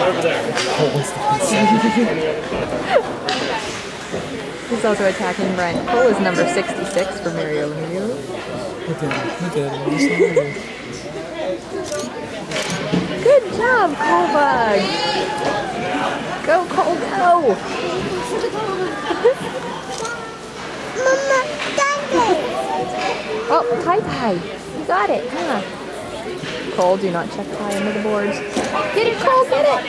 He's also attacking Brent. Cole is number 66 for Mario Lemieux. Look at him. Good job, Colebug. Go, Cole, go. Mama, Oh, tie. You got it, huh? Cole, do not check tie under the boards. Get it, Cole, get it.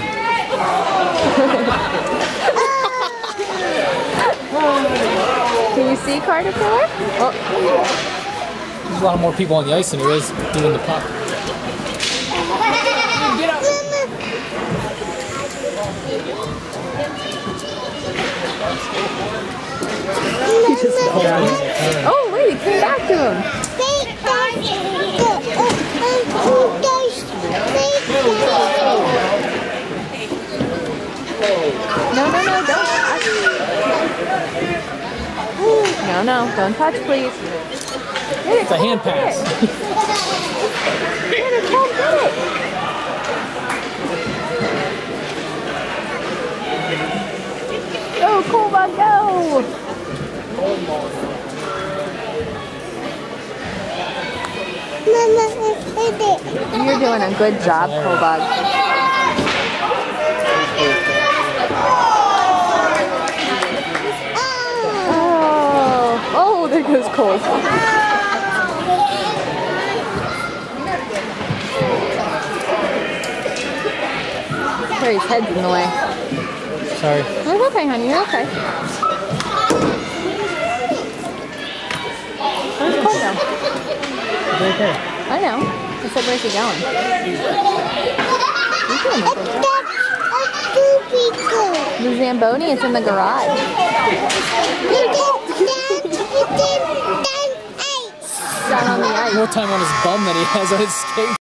Can you see Carter Killer? Oh. There's a lot more people on the ice than there is doing the puck. Get up! He just oh, wait, he came back to him. No, don't touch. No, don't touch, please. It's a hand pass. Get it, Cole, get it. Go, Colebug, go. You're doing a good job, Colebug. Oh, there goes Cole. Harry's head's in the way. Sorry. It's okay, honey. You're okay. Where's Cole now? Right there. I know. I said, where's he going? He's doing a good job. The Zamboni is in the garage. Down on the ice. More time on his bum than he has on his skate.